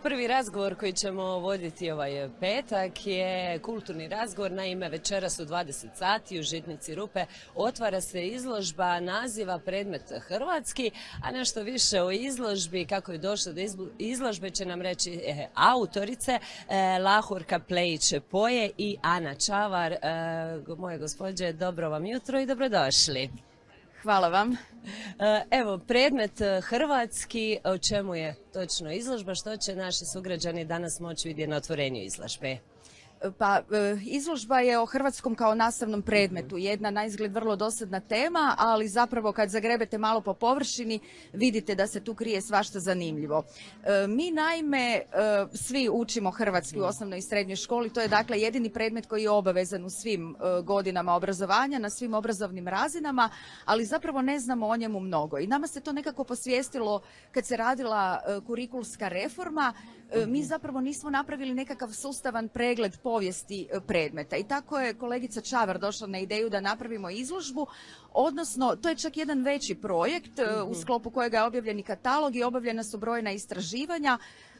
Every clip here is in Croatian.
prvi razgovor koji ćemo voditi ovaj petak je kulturni razgovor. Naime, večeras u 20 sati u Žitnici Rupe otvara se izložba naziva Predmet hrvatski, a nešto više o izložbi, kako je došlo do izložbe će nam reći autorice Lahorka Plejić-Poje i Ana Čavar. Moje gospođe, dobro vam jutro i dobrodošli. Hvala vam. Evo, Predmet hrvatski, o čemu je točno izložba, što će naši sugrađani danas moći vidjeti na otvorenju izložbe? Pa, izložba je o hrvatskom kao nastavnom predmetu. Jedna na izgled vrlo dosadna tema, ali zapravo kad zagrebete malo po površini vidite da se tu krije svašta zanimljivo. Mi naime svi učimo hrvatski u osnovnoj i srednjoj školi, to je dakle jedini predmet koji je obavezan u svim godinama obrazovanja, na svim obrazovnim razinama, ali zapravo ne znamo o njemu mnogo. I nama se to nekako posvijestilo kad se radila kurikulska reforma. Mi zapravo nismo napravili nekakav sustavan pregled povijesti predmeta i tako je kolegica Čavar došla na ideju da napravimo izložbu, odnosno to je čak jedan veći projekt u sklopu kojega je objavljen i katalog i obavljena su brojna istraživanja.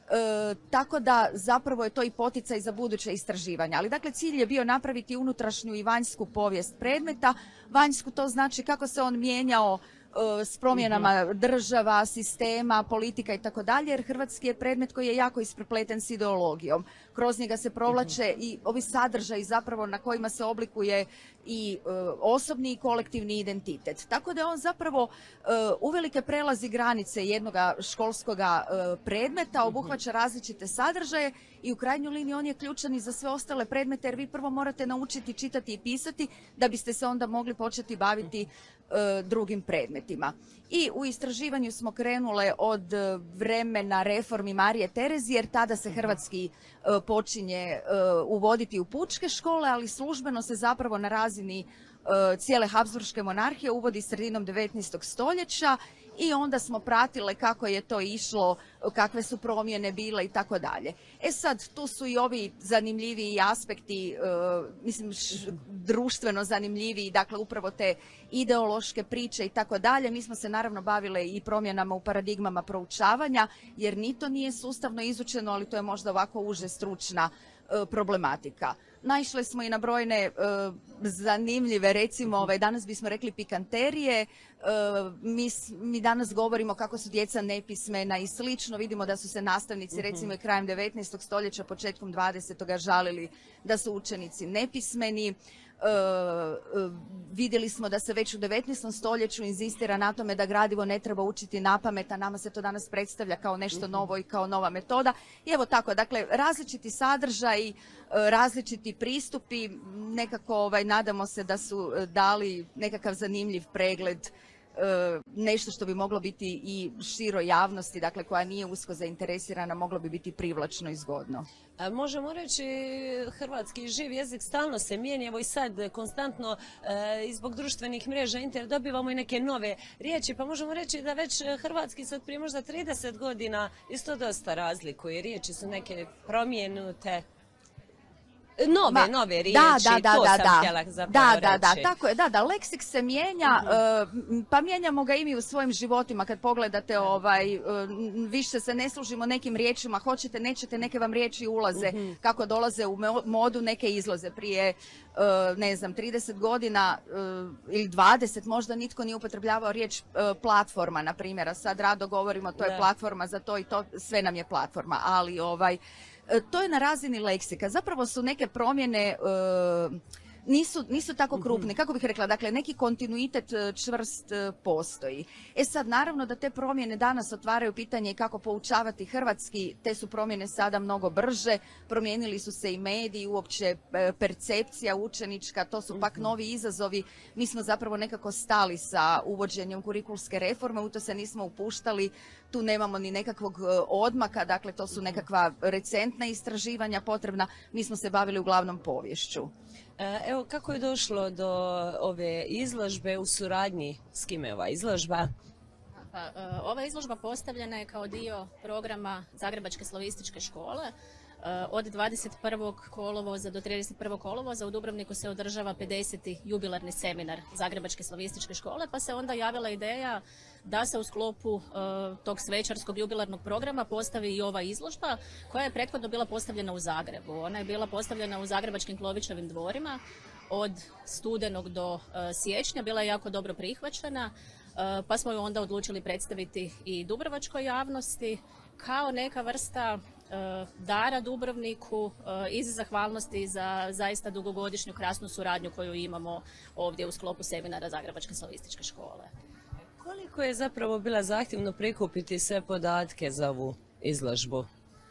Tako da zapravo je to i poticaj za buduće istraživanja. Ali dakle cilj je bio napraviti unutrašnju i vanjsku povijest predmeta. Vanjsku to znači kako se on mijenjao s promjenama država, sistema, politika i tako dalje, jer hrvatski je predmet koji je jako isprepleten s ideologijom. Kroz njega se provlače i ovi sadržaji zapravo na kojima se oblikuje i osobni i kolektivni identitet. Tako da je on zapravo uvelike prelazi granice jednog školskog predmeta, obuhvaća različite sadržaje i u krajnjoj liniji on je ključan i za sve ostale predmete, jer vi prvo morate naučiti čitati i pisati da biste se onda mogli početi baviti drugim predmetima. I u istraživanju smo krenule od vremena reformi Marije Terezije, jer tada se hrvatski počinje uvoditi u pučke škole, ali službeno se zapravo na razini cijele Habsburške monarhije uvodi sredinom 19. stoljeća i onda smo pratile kako je to išlo, kakve su promjene bile i tako dalje. E sad, tu su i ovi zanimljiviji aspekti, mislim, društveno zanimljiviji, dakle upravo te ideološke priče i tako dalje. Mi smo se naravno bavile i promjenama u paradigmama proučavanja, jer ni to nije sustavno izučeno, ali to je možda ovako uže stručna problematika. Naišle smo i na brojne zanimljive, recimo, danas bismo rekli pikanterije. Mi danas govorimo kako su djeca nepismena i slično. Vidimo da su se nastavnici, recimo, krajem 19. stoljeća, početkom 20. žalili da su učenici nepismeni. Vidjeli smo da se već u 19. stoljeću inzistira na tome da gradivo ne treba učiti napamet, a nama se to danas predstavlja kao nešto novo i kao nova metoda. I evo tako, dakle, različiti sadržaji, različiti pristupi, nekako nadamo se da su dali nekakav zanimljiv pregled, nešto što bi moglo biti i široj javnosti, dakle koja nije usko zainteresirana, moglo bi biti privlačno i zgodno. Možemo reći, hrvatski živ jezik stalno se mijenja, evo i sad konstantno i zbog društvenih mreža dobivamo i neke nove riječi, pa možemo reći da već hrvatski sad prije možda 30 godina isto dosta razlikuje, riječi su neke promijenute. Nove riječi, to sam htjela zapravo reći. Tako je, da, leksik se mijenja, pa mijenjamo ga i mi u svojim životima. Kad pogledate, više se ne služimo nekim riječima, hoćete, nećete, neke vam riječi ulaze, kako dolaze u modu, neke izlaze. Prije, ne znam, 30 godina ili 20, možda nitko nije upotrebljavao riječ platforma, na primjer, a sad rado govorimo to je platforma za to i to, sve nam je platforma, ali to je na razini leksika. Zapravo su neke promjene nisu tako krupne, kako bih rekla, dakle neki kontinuitet čvrst postoji. E sad, naravno da te promjene danas otvaraju pitanje kako poučavati hrvatski, te su promjene sada mnogo brže, promijenili su se i mediji, uopće percepcija učenička, to su pak novi izazovi. Mi smo zapravo nekako stali sa uvođenjem kurikulske reforme, u to se nismo upuštali, tu nemamo ni nekakvog odmaka, dakle to su nekakva recentna istraživanja potrebna, mi smo se bavili uglavnom poviješću. Evo, kako je došlo do ove izložbe, u suradnji s kime je ova izložba? Ova izložba postavljena je kao dio programa Zagrebačke slavističke škole. Od 21. kolovoza do 31. kolovoza u Dubrovniku se održava 50. jubilarni seminar Zagrebačke slavističke škole, pa se onda javila ideja da se u sklopu tog svečarskog jubilarnog programa postavi i ova izložba koja je prethodno bila postavljena u Zagrebu. Ona je bila postavljena u Zagrebačkim Klovićevim dvorima od studenog do siječnja, bila je jako dobro prihvaćena, pa smo ju onda odlučili predstaviti i dubrovačkoj javnosti kao neka vrsta dara Dubrovniku iz zahvalnosti za zaista dugogodišnju krasnu suradnju koju imamo ovdje u sklopu seminara Zagrebačke slavističke škole. Koliko je zapravo bila zahtjevno prikupiti sve podatke za ovu izložbu?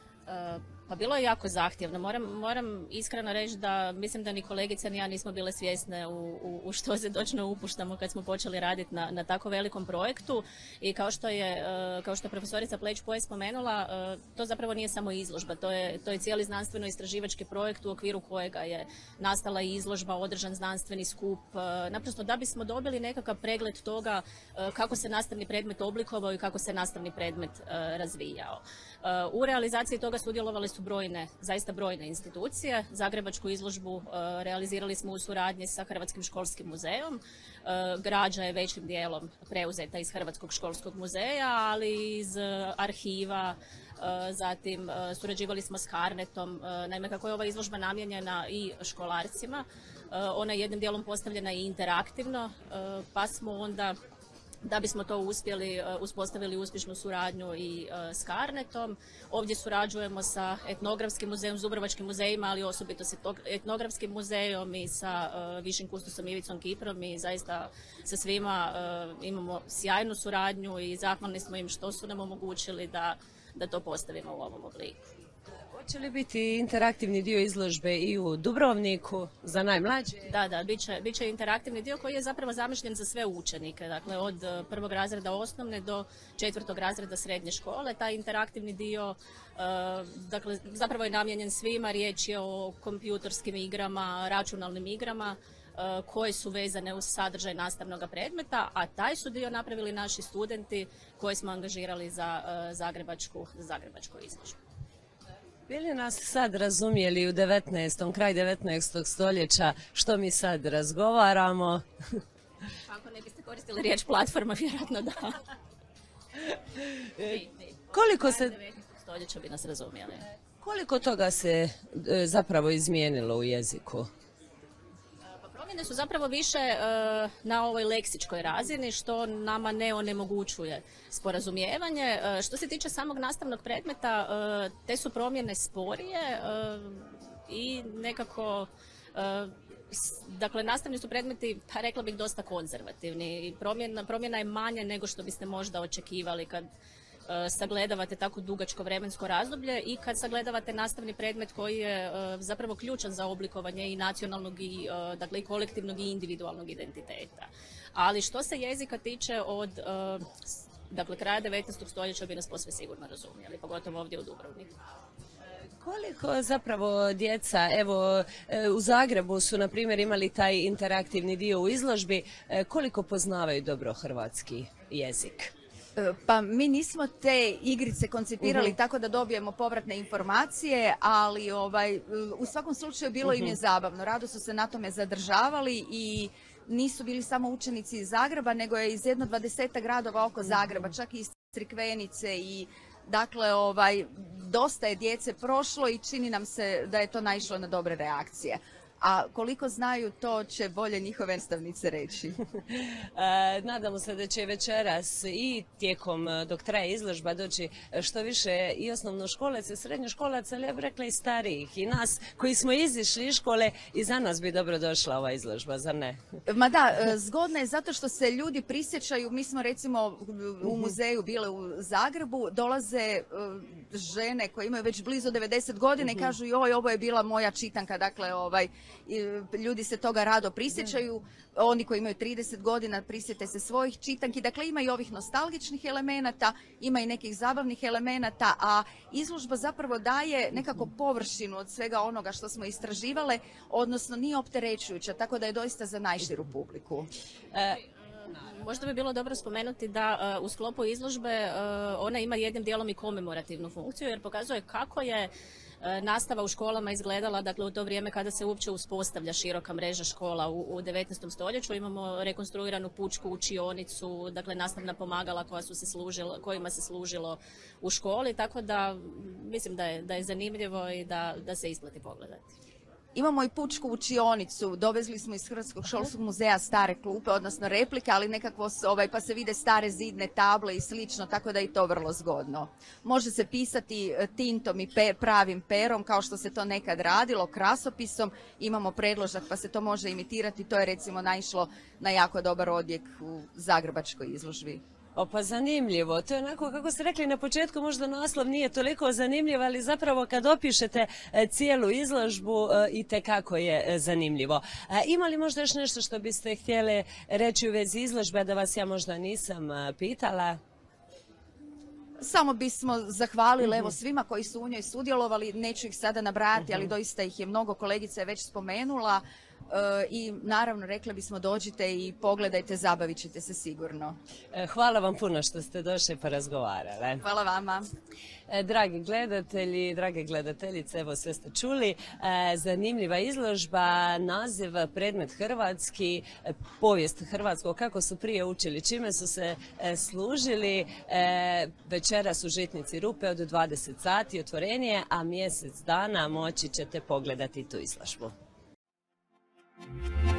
Pa bilo je jako zahtjevno. Moram iskreno reći da mislim da ni kolegica ni ja nismo bile svjesne u što se točno upuštamo kad smo počeli raditi na tako velikom projektu. I kao što je profesorica Pleć-Poje spomenula, to zapravo nije samo izložba, to je cijeli znanstveno-istraživački projekt u okviru kojega je nastala i izložba, održan znanstveni skup, naprosto da bismo dobili nekakav pregled toga kako se nastavni predmet oblikovao i kako se nastavni predmet razvijao. U realizaciji toga sudjelovali su zaista brojne institucije. Zagrebačku izložbu realizirali smo u suradnji sa Hrvatskim školskim muzejom. Građa je većim dijelom preuzeta iz Hrvatskog školskog muzeja, ali i iz arhiva. Zatim surađivali smo s Carnetom. Naime, kako je ova izložba namijenjena i školarcima, ona je jednim dijelom postavljena i interaktivno, pa smo onda, da bismo to uspjeli, uspostavili uspješnu suradnju i s Carnetom. Ovdje surađujemo sa Etnografskim muzejom, s Dubrovačkim muzejima, ali osobito s Etnografskim muzejom i sa višim kustosom Ivicom Kiprom i zaista sa svima imamo sjajnu suradnju i zahvalni smo im što su nam omogućili da to postavimo u ovom obliku. Hoće li biti interaktivni dio izložbe i u Dubrovniku za najmlađe? Da, bit će interaktivni dio koji je zapravo zamišljen za sve učenike, dakle od prvog razreda osnovne do 4. razreda srednje škole. Taj interaktivni dio dakle, zapravo je namijenjen svima, riječ je o kompjutorskim igrama, računalnim igrama koje su vezane uz sadržaj nastavnog predmeta, a taj su dio napravili naši studenti koje smo angažirali za zagrebačku izložbu. Bi li nas sad razumjeli u kraj 19. stoljeća što mi sad razgovaramo? Ako ne biste koristili riječ platforma, vjerojatno da. Koliko se... 19. stoljeća bi nas razumjeli. Koliko toga se zapravo izmijenilo u jeziku? Promjene su zapravo više na ovoj leksičkoj razini, što nama ne onemogućuje sporazumijevanje. Što se tiče samog nastavnog predmeta, te su promjene sporije i nekako, dakle, nastavni su predmeti, pa rekla bih, dosta konzervativni. I promjena je manja nego što biste možda očekivali kad sagledavate tako dugačko vremensko razdoblje i kad sagledavate nastavni predmet koji je zapravo ključan za oblikovanje i nacionalnog i, dakle, i kolektivnog i individualnog identiteta. Ali što se jezika tiče od dakle, kraja 19. stoljeća bi nas posve sigurno razumjeli, pogotovo ovdje u Dubrovniku. Koliko zapravo djeca, evo u Zagrebu su na primjer imali taj interaktivni dio u izložbi, koliko poznavaju dobro hrvatski jezik? Pa mi nismo te igrice koncipirali tako da dobijemo povratne informacije, ali u svakom slučaju bilo im je zabavno. Rado su se na tome zadržavali i nisu bili samo učenici iz Zagreba, nego je iz jedno 20 gradova oko Zagreba, čak i iz Crikvenice i dakle dosta je djece prošlo i čini nam se da je to naišlo na dobre reakcije. A koliko znaju, to će bolje njihove nastavnice reći. Nadamo se da će večeras i tijekom dok traje izložba doći što više i osnovnoškolaca i srednjoškolaca, ali ja bih rekla i starijih i nas koji smo izišli iz škole, i za nas bi dobro došla ova izložba, zar ne? Ma da, zgodna je zato što se ljudi prisjećaju. Mi smo recimo u muzeju bile u Zagrebu, dolaze žene koje imaju već blizu 90 godina i kažu joj, ovo je bila moja čitanka, dakle ljudi se toga rado prisjećaju, oni koji imaju 30 godina prisjete se svojih čitanki, dakle ima i ovih nostalgičnih elemenata, ima i nekih zabavnih elemenata, a izložba zapravo daje nekako površinu od svega onoga što smo istraživale, odnosno nije opterećujuća, tako da je doista za najširu publiku. Možda bi bilo dobro spomenuti da u sklopu izložbe ona ima jednim dijelom i komemorativnu funkciju, jer pokazuje kako je nastava u školama izgledala, dakle u to vrijeme kada se uopće uspostavlja široka mreža škola u 19. stoljeću. Imamo rekonstruiranu pučku učionicu, dakle nastavna pomagala kojima se služilo u školi, tako da mislim da je zanimljivo i da se isplati pogledati. Imamo i pučku učionicu, dovezli smo iz Hrvatskog školskog muzeja stare klupe, odnosno replike, ali nekako pa se vide stare zidne table i slično, tako da je i to vrlo zgodno. Može se pisati tintom i pravim perom, kao što se to nekad radilo, krasopisom. Imamo predložak pa se to može imitirati, to je recimo naišlo na jako dobar odjek u zagrebačkoj izložbi. Pa zanimljivo, to je onako kako ste rekli na početku, možda naslov nije toliko zanimljiv, ali zapravo kad opišete cijelu izložbu itekako je zanimljivo. Ima li možda još nešto što biste htjeli reći u vezi izložbe, da vas ja možda nisam pitala? Samo bismo zahvalili evo svima koji su u njoj sudjelovali, neću ih sada nabrajati, ali doista ih je mnogo, kolegica je već spomenula. I naravno rekli bismo dođite i pogledajte, zabavit ćete se sigurno. Hvala vam puno što ste došli pa razgovarale. Hvala vama. Dragi gledatelji, drage gledateljice, evo sve ste čuli. Zanimljiva izložba, naziv predmet hrvatski, povijest hrvatskog, kako su prije učili, čime su se služili. Večeras u Žitnici Rupe od 20 sati otvorenje, a mjesec dana moći ćete pogledati tu izložbu.